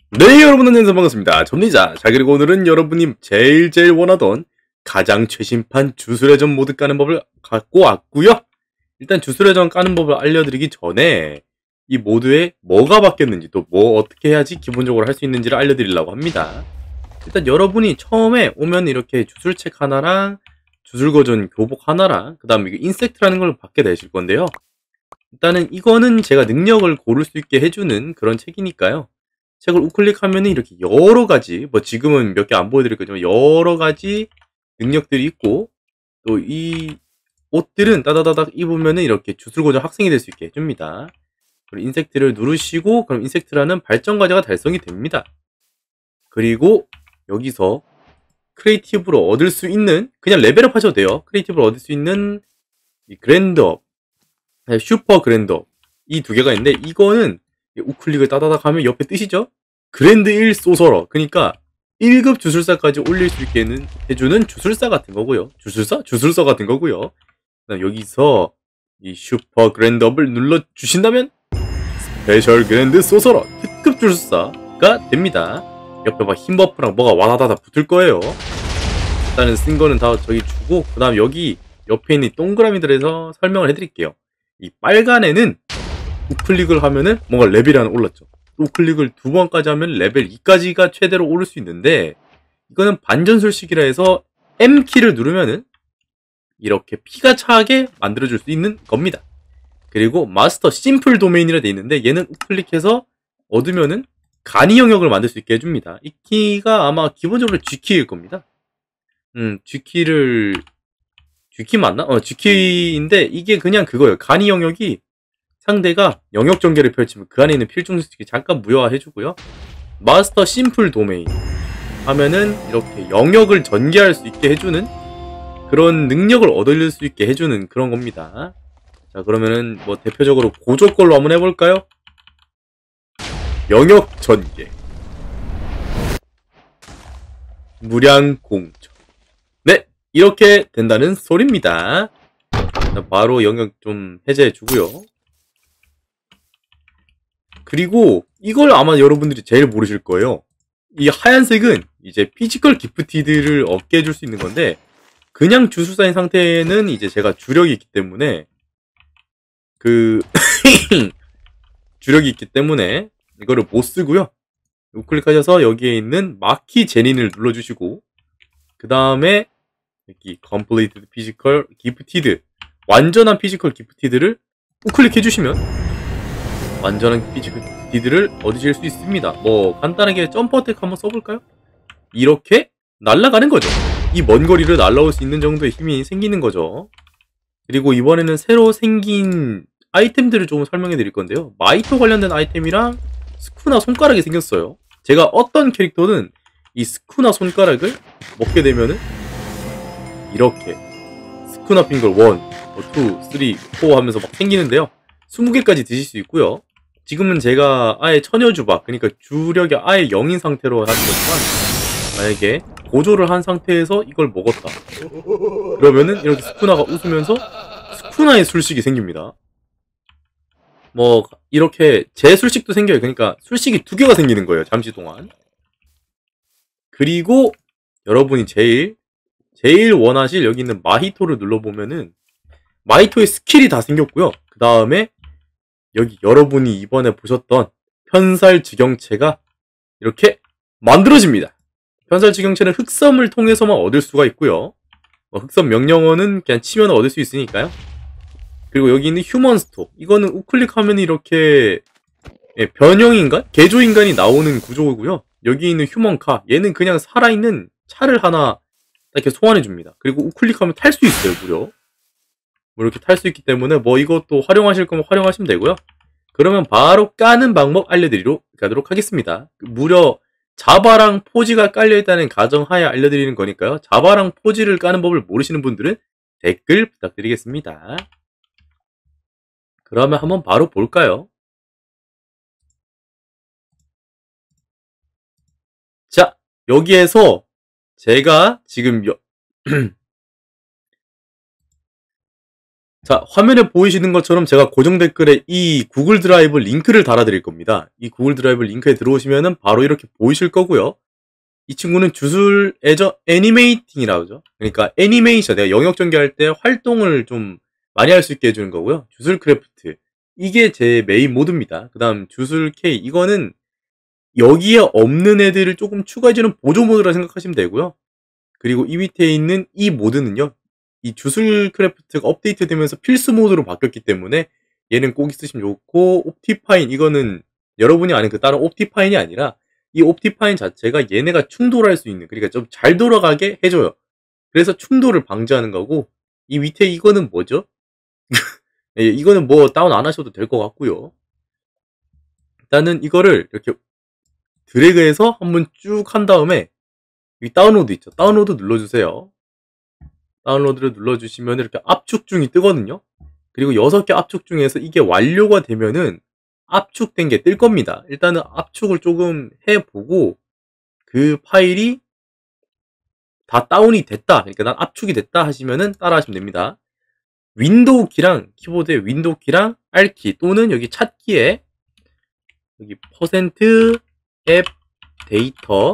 네, 여러분 안녕하세요. 반갑습니다. 접니다. 자, 그리고 오늘은 여러분이 제일 원하던 가장 최신판 주술회전 모드 까는 법을 갖고 왔고요. 일단 주술회전 까는 법을 알려드리기 전에 이 모드에 뭐가 바뀌었는지 또 뭐 어떻게 해야지 기본적으로 할 수 있는지를 알려드리려고 합니다. 일단 여러분이 처음에 오면 이렇게 주술책 하나랑 주술거전 교복 하나랑 그 다음에 인섹트라는 걸 받게 되실 건데요. 일단은 이거는 제가 능력을 고를 수 있게 해주는 그런 책이니까요. 책을 우클릭하면 이렇게 여러 가지, 뭐 지금은 몇 개 안 보여드릴 거지만 여러 가지 능력들이 있고, 또 이 옷들은 따다다닥 입으면 이렇게 주술고정 학생이 될 수 있게 해줍니다. 그리고 인섹트를 누르시고, 그럼 인섹트라는 발전 과제가 달성이 됩니다. 그리고 여기서 크리에이티브로 얻을 수 있는, 그냥 레벨업 하셔도 돼요. 크리에이티브로 얻을 수 있는 이 그랜드업, 슈퍼 그랜드업, 이 두 개가 있는데, 이거는 우클릭을 따다닥 하면 옆에 뜨시죠? 그랜드 1 소서러. 그러니까 1급 주술사까지 올릴 수 있게 해주는 주술사 같은 거고요. 주술사? 주술서 같은 거고요. 여기서 이 슈퍼 그랜드업을 눌러주신다면 스페셜 그랜드 소서러 특급 주술사가 됩니다. 옆에 막 흰 버프랑 뭐가 와다다다 붙을 거예요. 일단은 쓴 거는 다 저기 주고, 그 다음 여기 옆에 있는 동그라미들에서 설명을 해드릴게요. 이 빨간에는 우클릭을 하면은 뭔가 레벨이 하나 올랐죠. 우클릭을 2번까지 하면 레벨 2까지가 최대로 오를 수 있는데, 이거는 반전술식이라 해서 M키를 누르면은 이렇게 피가 차게 만들어줄 수 있는 겁니다. 그리고 마스터 심플 도메인이라 돼 있는데, 얘는 우클릭해서 얻으면은 간이 영역을 만들 수 있게 해줍니다. 이 키가 아마 기본적으로 G키일 겁니다. G키 맞나? G키인데 이게 그냥 그거예요. 간이 영역이 상대가 영역 전개를 펼치면 그 안에 있는 필중 수식이 잠깐 무효화해주고요. 마스터 심플 도메인 하면은 이렇게 영역을 전개할 수 있게 해주는 그런 능력을 얻을 수 있게 해주는 그런 겁니다. 자, 그러면은 뭐 대표적으로 고조 걸로 한번 해볼까요? 영역 전개, 무량 공조. 네, 이렇게 된다는 소리입니다. 자, 바로 영역 좀 해제해주고요. 그리고 이걸 아마 여러분들이 제일 모르실 거예요. 이 하얀색은 이제 피지컬 기프티드를 얻게 해줄 수 있는 건데, 그냥 주술사인 상태에는 이제 제가 주력이 있기 때문에 주력이 있기 때문에 이거를 못 쓰고요. 우클릭하셔서 여기에 있는 마키 제닌을 눌러주시고, 그 다음에 여기 Completed Physical Gifted, 완전한 피지컬 기프티드를 우클릭해주시면 완전한 피지컬 기프티드를 얻으실 수 있습니다. 뭐 간단하게 점프 어택 한번 써볼까요? 이렇게 날아가는 거죠. 이 먼 거리를 날아올 수 있는 정도의 힘이 생기는 거죠. 그리고 이번에는 새로 생긴 아이템들을 좀 설명해 드릴 건데요. 마이토 관련된 아이템이랑 스쿠나 손가락이 생겼어요. 제가 어떤 캐릭터는 이 스쿠나 손가락을 먹게 되면은 이렇게 스쿠나 핑걸 1, 2, 3, 4 하면서 막 생기는데요. 20개까지 드실 수 있고요. 지금은 제가 아예 처녀주박, 그러니까 주력이 아예 0인 상태로 하는 거지만, 만약에 고조를 한 상태에서 이걸 먹었다 그러면은 이렇게 스쿠나가 웃으면서 스쿠나의 술식이 생깁니다. 뭐 이렇게 제 술식도 생겨요. 그러니까 술식이 2개가 생기는 거예요, 잠시 동안. 그리고 여러분이 제일 원하실 여기 있는 마히토를 눌러보면은 마히토의 스킬이 다 생겼고요. 그 다음에 여기 여러분이 이번에 보셨던 편살 지경체가 이렇게 만들어집니다. 편살 지경체는 흑섬을 통해서만 얻을 수가 있고요. 흑섬 명령어는 그냥 치면 얻을 수 있으니까요. 그리고 여기 있는 휴먼 스토, 이거는 우클릭하면 이렇게 변형인간? 개조인간이 나오는 구조고요. 여기 있는 휴먼 카, 얘는 그냥 살아있는 차를 하나 이렇게 소환해줍니다. 그리고 우클릭하면 탈 수 있어요, 무려. 뭐 이렇게 탈 수 있기 때문에 뭐 이것도 활용하실 거면 활용하시면 되고요. 그러면 바로 까는 방법 알려드리도록 하겠습니다. 무려 자바랑 포지가 깔려있다는 가정하에 알려드리는 거니까요. 자바랑 포지를 까는 법을 모르시는 분들은 댓글 부탁드리겠습니다. 그러면 한번 바로 볼까요? 자, 여기에서 제가 지금 자, 화면에 보이시는 것처럼 제가 고정 댓글에 이 구글 드라이브 링크를 달아드릴 겁니다. 이 구글 드라이브 링크에 들어오시면은 바로 이렇게 보이실 거고요. 이 친구는 주술 애니메이팅이라고 하죠. 그러니까 애니메이션, 내가 영역 전개할 때 활동을 좀 많이 할 수 있게 해주는 거고요. 주술 크래프트. 이게 제 메인 모드입니다. 그 다음 주술 K. 이거는 여기에 없는 애들을 조금 추가해주는 보조 모드라 생각하시면 되고요. 그리고 이 밑에 있는 이 모드는요. 이 주술 크래프트가 업데이트 되면서 필수 모드로 바뀌었기 때문에 얘는 꼭 있으시면 좋고, 옵티파인, 이거는 여러분이 아는 그 다른 옵티파인이 아니라 이 옵티파인 자체가 얘네가 충돌할 수 있는, 그러니까 좀 잘 돌아가게 해줘요. 그래서 충돌을 방지하는 거고, 이 밑에 이거는 뭐죠? 예, 이거는 뭐 다운 안 하셔도 될 것 같고요. 일단은 이거를 이렇게 드래그해서 한번 쭉 한 다음에 이 다운로드 있죠? 다운로드 눌러주세요. 다운로드를 눌러주시면 이렇게 압축 중이 뜨거든요. 그리고 6개 압축 중에서 이게 완료가 되면은 압축된 게 뜰 겁니다. 일단은 압축을 조금 해보고 그 파일이 다 다운이 됐다, 그러니까 난 압축이 됐다 하시면은 따라 하시면 됩니다. 윈도우 키랑 키보드의 윈도우 키랑 R키 또는 여기 찾기에 여기 %앱 데이터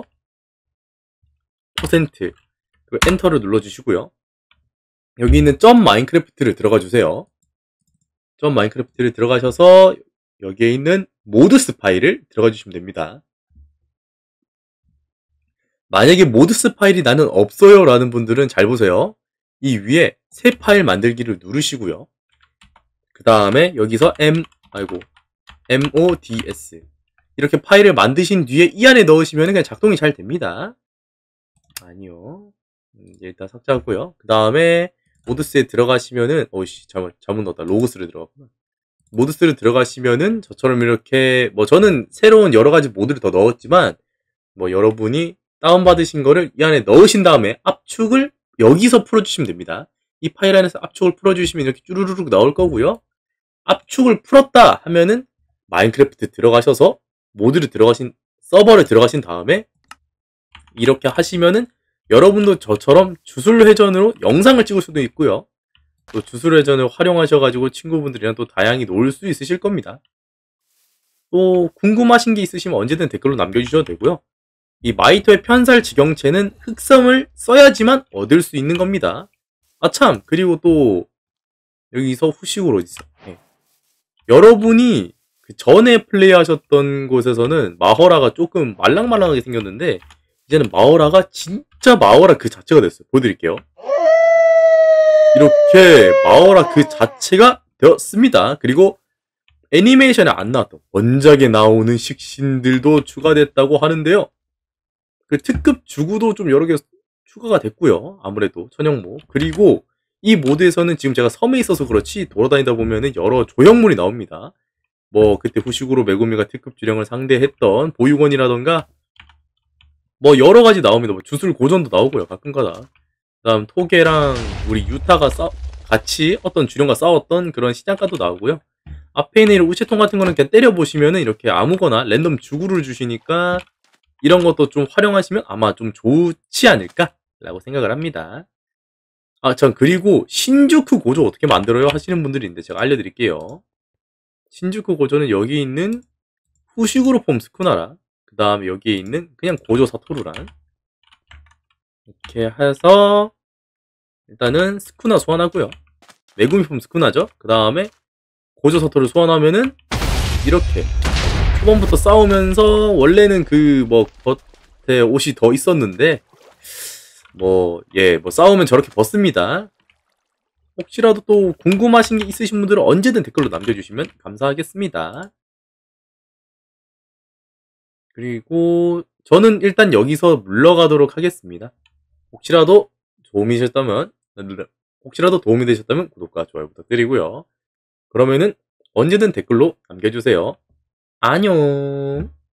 %, 그리고 엔터를 눌러주시고요. 여기 있는 점 마인크래프트를 들어가 주세요. 점 마인크래프트를 들어가셔서 여기에 있는 모드스 파일을 들어가 주시면 됩니다. 만약에 모드스 파일이 나는 없어요 라는 분들은 잘 보세요. 이 위에 새 파일 만들기를 누르시고요. 그 다음에 여기서 mods 이렇게 파일을 만드신 뒤에 이 안에 넣으시면 그냥 작동이 잘 됩니다. 아니요. 일단 삭제하고요. 그 다음에 모드스에 들어가시면은 잘못 넣었다. 로그스를 들어갔구나. 모드스를 들어가시면은 저처럼 이렇게 뭐 저는 새로운 여러 가지 모드를 더 넣었지만 뭐 여러분이 다운받으신 거를 이 안에 넣으신 다음에 압축을 여기서 풀어주시면 됩니다. 이 파일 안에서 압축을 풀어주시면 이렇게 쭈루루룩 나올 거고요. 압축을 풀었다 하면은 마인크래프트 들어가셔서 서버를 들어가신 다음에 이렇게 하시면은 여러분도 저처럼 주술회전으로 영상을 찍을 수도 있고요. 또 주술회전을 활용하셔가지고 친구분들이랑 또 다양히 놀 수 있으실 겁니다. 또 궁금하신 게 있으시면 언제든 댓글로 남겨주셔도 되고요. 이 마이토의 편살 지경체는 흑섬을 써야지만 얻을 수 있는 겁니다. 아참, 그리고 또 여기서 후식으로 있어. 네. 여러분이 그 전에 플레이하셨던 곳에서는 마허라가 조금 말랑말랑하게 생겼는데 이제는 마허라가 진짜 마허라 그 자체가 됐어요. 보여드릴게요. 이렇게 마허라 그 자체가 되었습니다. 그리고 애니메이션에 안 나왔던 원작에 나오는 식신들도 추가됐다고 하는데요. 그 특급 주구도 좀 여러 개 추가가 됐고요. 아무래도 천연모. 그리고 이 모드에서는 지금 제가 섬에 있어서 그렇지 돌아다니다 보면은 여러 조형물이 나옵니다. 뭐 그때 후식으로 메구미가 특급 주령을 상대했던 보육원이라던가 뭐 여러 가지 나옵니다. 뭐 주술 고전도 나오고요. 가끔가다. 그다음 토게랑 우리 유타가 같이 어떤 주령과 싸웠던 그런 시장가도 나오고요. 앞에 있는 우체통 같은 거는 그냥 때려보시면은 이렇게 아무거나 랜덤 주구를 주시니까 이런 것도 좀 활용하시면 아마 좀 좋지 않을까라고 생각을 합니다. 전 그리고 신주쿠 고조 어떻게 만들어요? 하시는 분들이 있는데 제가 알려드릴게요. 신주쿠 고조는 여기 있는 후식으로 폼 스쿠나라, 그 다음에 여기에 있는 그냥 고조 사토루랑 이렇게 해서 일단은 스쿠나 소환하고요. 메구미 폼 스쿠나죠. 그 다음에 고조 사토를 소환하면은 이렇게 초반부터 싸우면서 원래는 그 뭐 겉에 옷이 더 있었는데 뭐 싸우면 저렇게 벗습니다. 혹시라도 또 궁금하신 게 있으신 분들은 언제든 댓글로 남겨주시면 감사하겠습니다. 그리고 저는 일단 여기서 물러가도록 하겠습니다. 혹시라도 도움이 되셨다면 구독과 좋아요 부탁드리고요. 그러면은 언제든 댓글로 남겨주세요. 안녕.